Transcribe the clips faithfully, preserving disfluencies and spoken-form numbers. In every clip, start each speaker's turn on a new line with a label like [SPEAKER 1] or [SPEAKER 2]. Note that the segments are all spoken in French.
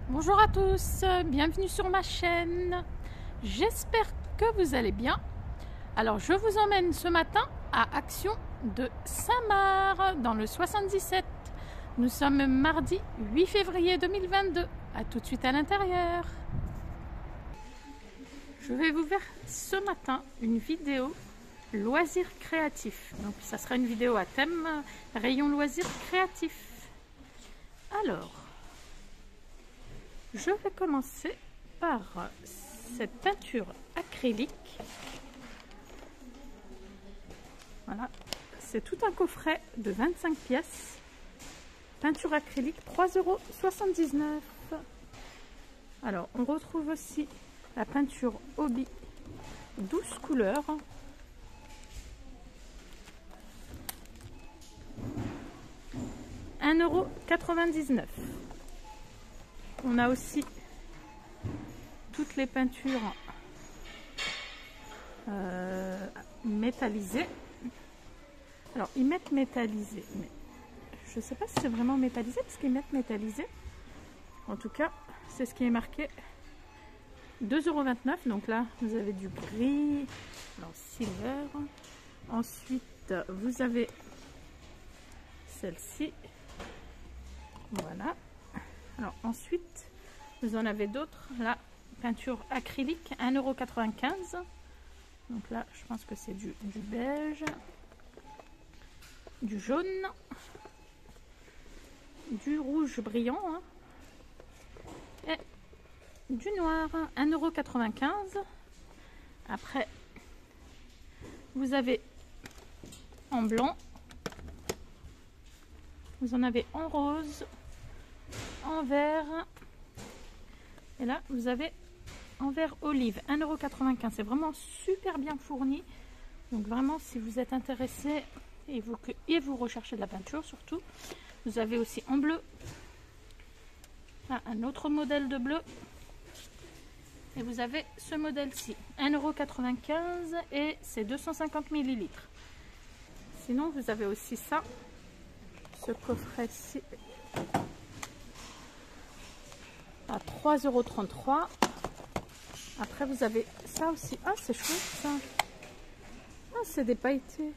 [SPEAKER 1] Bonjour à tous, bienvenue sur ma chaîne. J'espère que vous allez bien. Alors je vous emmène ce matin à Action de Saint-Marc dans le soixante-dix-sept. Nous sommes mardi huit février deux mille vingt-deux. A tout de suite à l'intérieur. Je vais vous faire ce matin une vidéo loisirs créatifs. Donc ça sera une vidéo à thème rayon loisirs créatifs. Alors, je vais commencer par cette peinture acrylique. Voilà, c'est tout un coffret de vingt-cinq pièces. Peinture acrylique, trois euros soixante-dix-neuf. Alors, on retrouve aussi la peinture Hobby, douze couleurs. un euro quatre-vingt-dix-neuf. On a aussi toutes les peintures euh, métallisées. Alors, ils mettent métallisé, mais je ne sais pas si c'est vraiment métallisé parce qu'ils mettent métallisé. En tout cas, c'est ce qui est marqué. deux euros vingt-neuf. Donc là, vous avez du gris, alors silver. Ensuite, vous avez celle-ci. Voilà. Alors ensuite, vous en avez d'autres. La peinture acrylique, un euro quatre-vingt-quinze. Donc là, je pense que c'est du, du beige, du jaune, du rouge brillant hein, et du noir, un euro quatre-vingt-quinze. Après, vous avez en blanc, vous en avez en rose, en vert, et là vous avez en vert olive, un euro quatre-vingt-quinze. C'est vraiment super bien fourni. Donc vraiment, si vous êtes intéressé et vous, et vous recherchez de la peinture surtout, vous avez aussi en bleu. Là, un autre modèle de bleu. Et vous avez ce modèle-ci, un euro quatre-vingt-quinze, et c'est deux cent cinquante millilitres. Sinon, vous avez aussi ça, ce coffret-ci, à trois euros trente-trois. Après, vous avez ça aussi. Ah, c'est chouette ça. Ah, c'est des pailletés.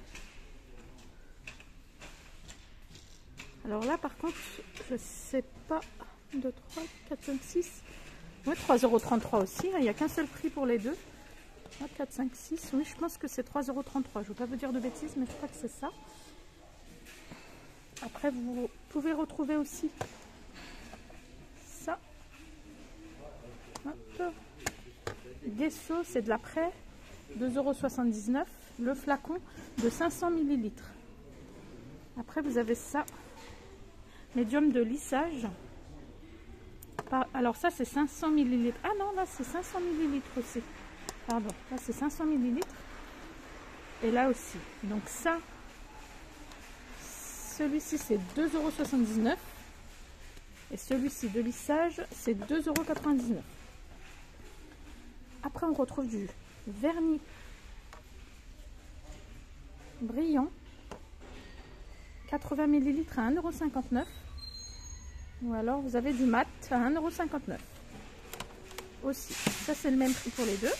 [SPEAKER 1] Alors là, par contre, je sais pas. deux, trois, quatre, cinq, six. Oui, trois euros trente-trois aussi. Il n'y a qu'un seul prix pour les deux. quatre, cinq, six. Oui, je pense que c'est trois euros trente-trois. Je ne veux pas vous dire de bêtises, mais je crois que c'est ça. Après, vous pouvez retrouver aussi ça. Hop. Guesso, c'est de l'après, deux euros soixante-dix-neuf. Le flacon de cinq cents millilitres. Après, vous avez ça, médium de lissage. Alors ça, c'est cinq cents millilitres. Ah non, là, c'est cinq cents millilitres aussi. Pardon, là, c'est cinq cents millilitres. Et là aussi. Donc ça, celui-ci, c'est deux euros soixante-dix-neuf. Et celui-ci de lissage, c'est deux euros quatre-vingt-dix-neuf. Après, on retrouve du vernis brillant, quatre-vingts millilitres à un euro cinquante-neuf. Ou alors, vous avez du mat à un euro cinquante-neuf. Aussi, ça c'est le même prix pour les deux.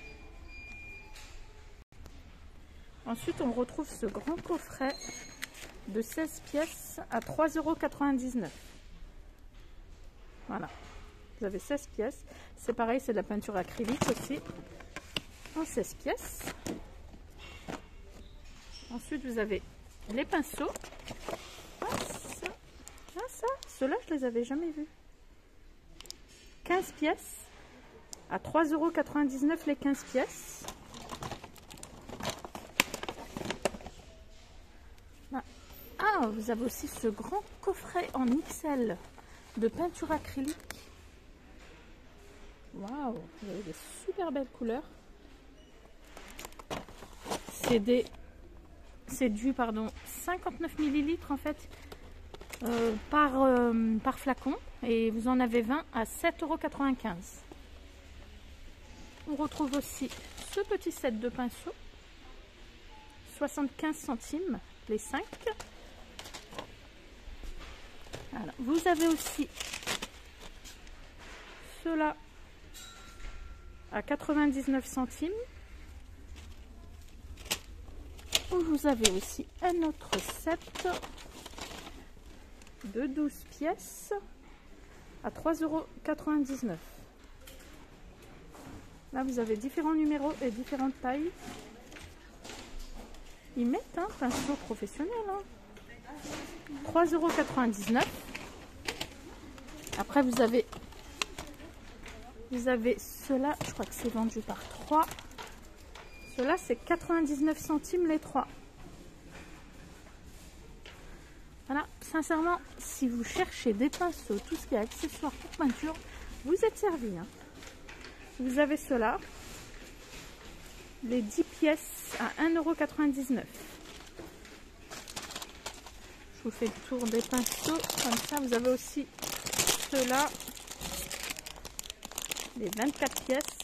[SPEAKER 1] Ensuite, on retrouve ce grand coffret de seize pièces à trois euros quatre-vingt-dix-neuf. Voilà. Vous avez seize pièces. C'est pareil, c'est de la peinture acrylique aussi. En seize pièces. Ensuite, vous avez les pinceaux. Ah, ça. Ah, ça. Ceux-là, je les avais jamais vus. quinze pièces. À trois euros quatre-vingt-dix-neuf les quinze pièces. Ah, vous avez aussi ce grand coffret en X L de peinture acrylique. Waouh, vous avez des super belles couleurs. C'est des, c'est du pardon, cinquante-neuf millilitres en fait euh, par, euh, par flacon, et vous en avez vingt à sept euros quatre-vingt-quinze. On retrouve aussi ce petit set de pinceaux, soixante-quinze centimes les cinq. Alors, vous avez aussi ceux-là à quatre-vingt-dix-neuf centimes. Vous avez aussi un autre set de douze pièces à trois euros quatre-vingt-dix-neuf. Là, vous avez différents numéros et différentes tailles. Ils mettent un pinceau professionnel. Hein. trois euros quatre-vingt-dix-neuf. Après, vous avez vous avez ceux-là, je crois que c'est vendu par trois. Ceux-là, c'est quatre-vingt-dix-neuf centimes les trois. Voilà, sincèrement, si vous cherchez des pinceaux, tout ce qui est accessoires pour peinture, vous êtes servi. Hein. Vous avez ceux-là, les dix pièces à un euro quatre-vingt-dix-neuf. Je vous fais le tour des pinceaux, comme ça vous avez aussi ceux-là, les vingt-quatre pièces,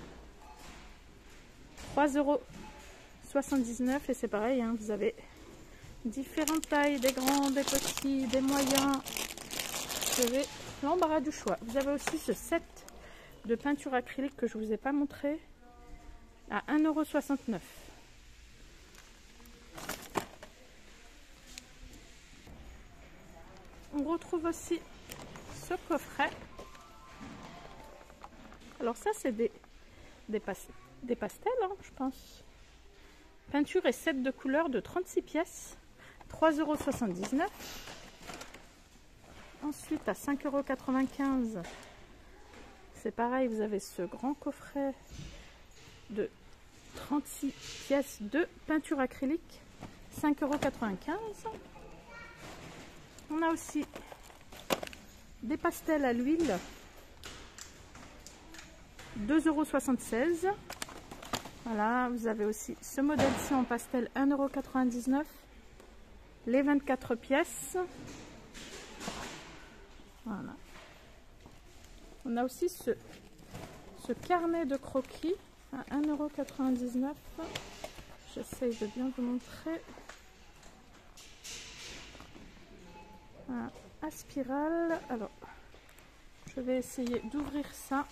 [SPEAKER 1] trois euros soixante-dix-neuf, et c'est pareil, hein, vous avez différentes tailles, des grands, des petits, des moyens. Vous avez l'embarras du choix. Vous avez aussi ce set de peinture acrylique que je ne vous ai pas montré à un euro soixante-neuf. On retrouve aussi ce coffret. Alors ça, c'est des, des, pas, des pastels, hein, je pense. Peinture et set de couleurs de trente-six pièces, trois euros soixante-dix-neuf. Ensuite, à cinq euros quatre-vingt-quinze, c'est pareil, vous avez ce grand coffret de trente-six pièces de peinture acrylique, cinq euros quatre-vingt-quinze. On a aussi des pastels à l'huile, deux euros soixante-seize. Voilà, vous avez aussi ce modèle-ci en pastel, un euro quatre-vingt-dix-neuf. Les vingt-quatre pièces. Voilà. On a aussi ce, ce carnet de croquis à un euro quatre-vingt-dix-neuf. J'essaye de bien vous montrer. Voilà, à spirale. Alors, je vais essayer d'ouvrir ça.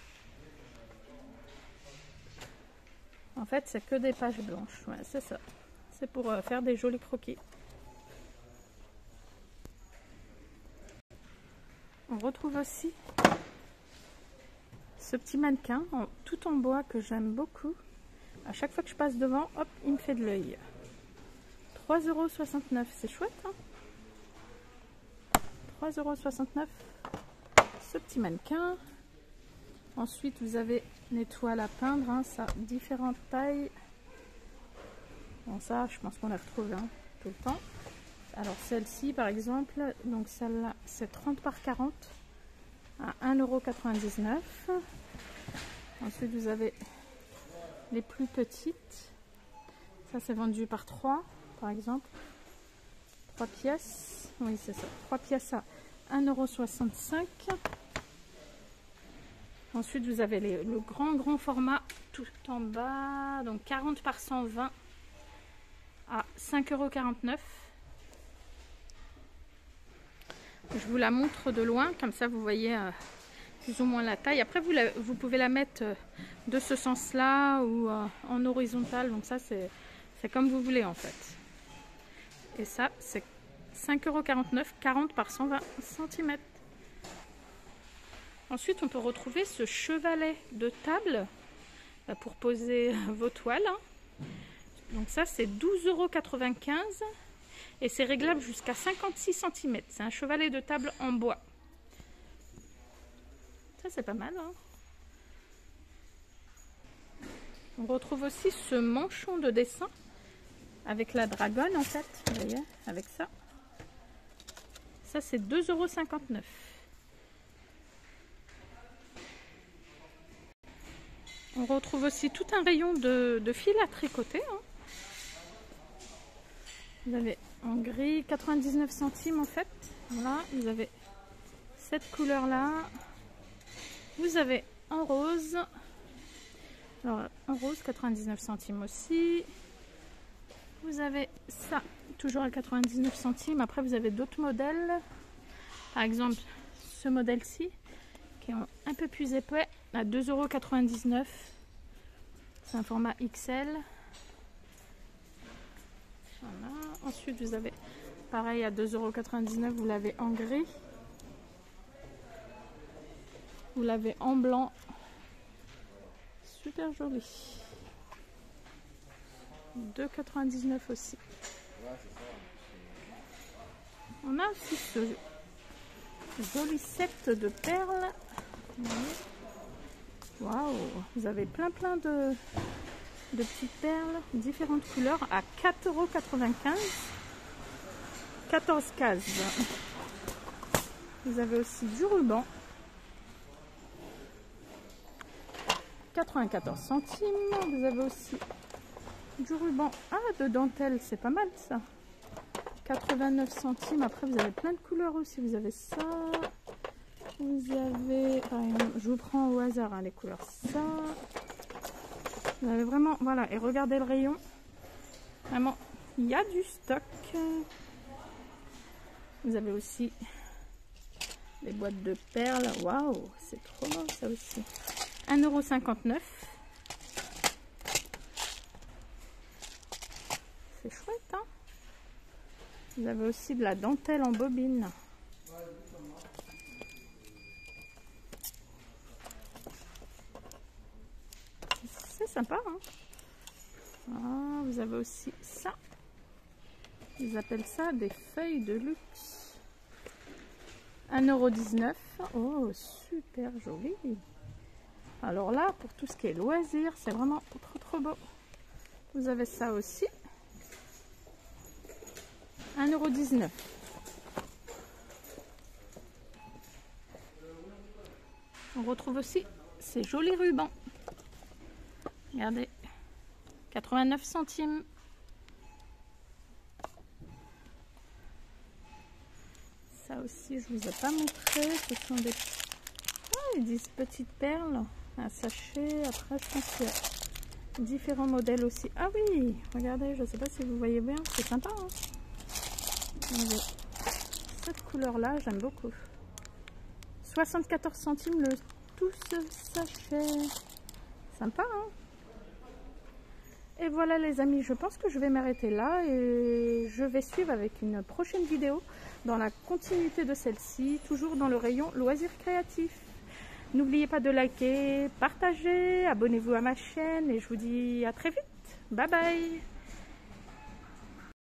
[SPEAKER 1] En fait, c'est que des pages blanches. Ouais, c'est ça. C'est pour euh, faire des jolis croquis. On retrouve aussi ce petit mannequin en, tout en bois que j'aime beaucoup. À chaque fois que je passe devant, hop, il me fait de l'œil. trois euros soixante-neuf, c'est chouette, hein? trois euros soixante-neuf, ce petit mannequin. Ensuite, vous avez les toiles à peindre, hein, ça, différentes tailles. Bon, ça, je pense qu'on la retrouve hein, tout le temps. Alors, celle-ci, par exemple, donc celle-là, c'est trente par quarante à un euro quatre-vingt-dix-neuf. Ensuite, vous avez les plus petites. Ça, c'est vendu par trois, par exemple. trois pièces. Oui, c'est ça. trois pièces à un euro soixante-cinq. Ensuite, vous avez les, le grand, grand format tout en bas. Donc, quarante par cent vingt à cinq euros quarante-neuf. Je vous la montre de loin, comme ça vous voyez euh, plus ou moins la taille. Après, vous, la, vous pouvez la mettre euh, de ce sens-là ou euh, en horizontal. Donc ça, c'est comme vous voulez en fait. Et ça, c'est cinq euros quarante-neuf, quarante par cent vingt centimètres. Ensuite, on peut retrouver ce chevalet de table euh, pour poser vos toiles. Hein. Donc ça, c'est douze euros quatre-vingt-quinze. Et c'est réglable jusqu'à cinquante-six centimètres. C'est un chevalet de table en bois. Ça, c'est pas mal. Hein. On retrouve aussi ce manchon de dessin avec la dragonne, en fait. Vous voyez, avec ça. Ça, c'est deux euros cinquante-neuf. On retrouve aussi tout un rayon de, de fil à tricoter. Hein. Vous avez en gris quatre-vingt-dix-neuf centimes en fait. Voilà, vous avez cette couleur là. Vous avez en rose. Alors en rose quatre-vingt-dix-neuf centimes aussi. Vous avez ça toujours à quatre-vingt-dix-neuf centimes. Après vous avez d'autres modèles. Par exemple ce modèle-ci qui qui ont un peu plus épais à deux euros quatre-vingt-dix-neuf. C'est un format X L. Voilà. Ensuite, vous avez pareil à deux euros quatre-vingt-dix-neuf, vous l'avez en gris. Vous l'avez en blanc. Super joli. deux euros quatre-vingt-dix-neuf aussi. On a aussi ce joli set de perles. Waouh, vous avez plein plein de, de petites perles, différentes couleurs à quatre euros quatre-vingt-quinze. quatorze cases. Vous avez aussi du ruban. quatre-vingt-quatorze centimes. Vous avez aussi du ruban. Ah, de dentelle, c'est pas mal ça. quatre-vingt-neuf centimes. Après, vous avez plein de couleurs aussi. Vous avez ça. Vous avez... Je vous prends au hasard hein, les couleurs. Ça. Vous avez vraiment... Voilà. Et regardez le rayon. Vraiment, il y a du stock. Vous avez aussi les boîtes de perles. Waouh, c'est trop beau ça aussi. un euro cinquante-neuf. C'est chouette, hein? Vous avez aussi de la dentelle en bobine. C'est sympa, hein? Ah, vous avez aussi ça. Ils appellent ça des feuilles de luxe. un euro dix-neuf. Oh, super joli. Alors là, pour tout ce qui est loisirs, c'est vraiment trop trop beau. Vous avez ça aussi. un euro dix-neuf. On retrouve aussi ces jolis rubans. Regardez. quatre-vingt-neuf centimes. Ça aussi, je vous ai pas montré. Ce sont des ah, ils disent petites perles. Un sachet. Après, je pense qu'il y a différents modèles aussi. Ah oui, regardez, je sais pas si vous voyez bien. C'est sympa, hein? Regardez. Cette couleur-là, j'aime beaucoup. soixante-quatorze centimes le tout ce sachet. Sympa, hein? Et voilà les amis, je pense que je vais m'arrêter là et je vais suivre avec une prochaine vidéo dans la continuité de celle-ci, toujours dans le rayon loisirs créatifs. N'oubliez pas de liker, partager, abonnez-vous à ma chaîne et je vous dis à très vite. Bye bye!